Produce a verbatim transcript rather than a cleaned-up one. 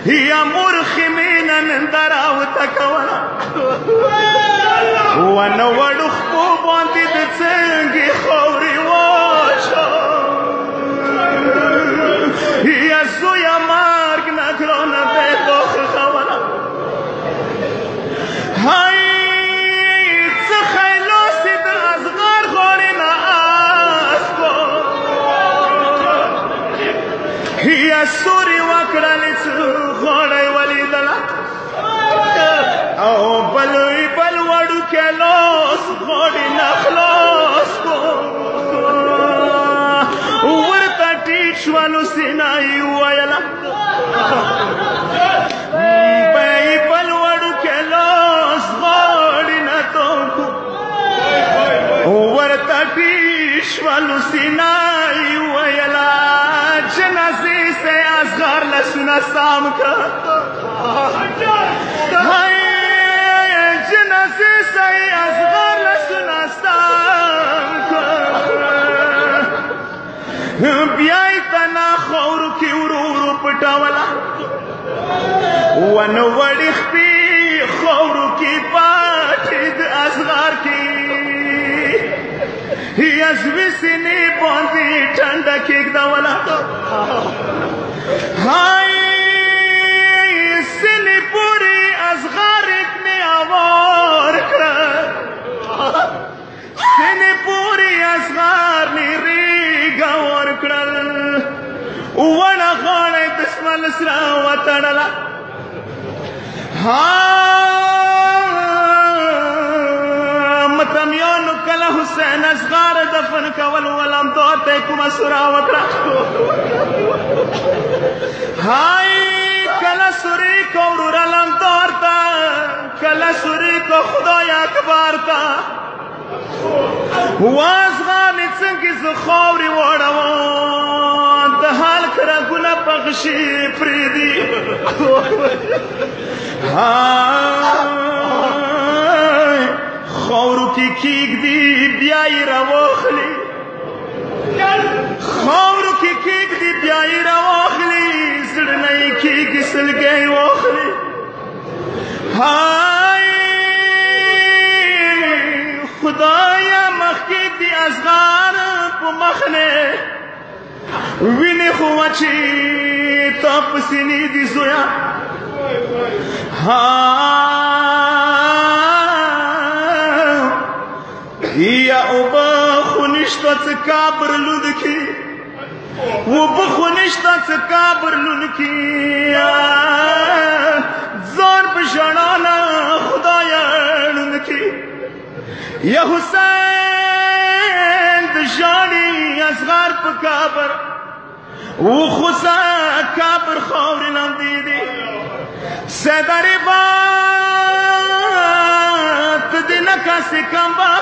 یا مرخی مینا نندراو تکولا ونوڑو خپو باندی د څنګه خوري واچو یا زویا مرگ نکرانه به دوخ خولا های څه خیلاسی در ازغار خوری نا اسکو یا سوری وکړلی څه غوړی ولیدله او بلوی بل وړو کې لاس غوړي نه خلاص کو ورته ټیټ شولو سینه یې وویله بی بل وړو کې لاس غوړي نه توکو ورته ټیټ شولو سینه یې وویله جنازې سے اصغر لسونه سام کړه جنازې سای اصغر لسونه سام کړه بیا یې تنا خاورو کې ورو ورو پټوله ونوړې خپې خاورو کې پاتې د اصغر کې یزوي سینې باندې ټنډه کېږدوله های سینې پورې اصغر ابن آوار کړه سینې پورې اصغر مې ریږه ورکړل وړه غاړه یې دسمال سره وتړله متمیانو کله حسین اصغر دفن کول ولمدار ته یې کومه سوره وکړه های کله سورې کو وروره لمدار ته کله سورې کو خدای اکبر ته واصغر مې څنګه زه خاورې واړوم د هلک رګونه پغشي پرېږدي خاورو کې کېږدي بیا یې راواخلي خاورو کې کېږدي بیا یې راواخلي زړه نه یې کېږي سلګۍ واخلي های خدایا مخکې دې اصغر په مخ نه وینې خو وچې تا په سینې دي زویا یا اوبه خو نشته څه کابر لود کې اوبه خو نشته څه کابر لود کې ځان په ژړا نه خدایه ړوند کې یا حسین د ژاړي اصغر په کابر و خو سه کابر خاورې لاندې دي سدرې باد د نه کاسې کمبا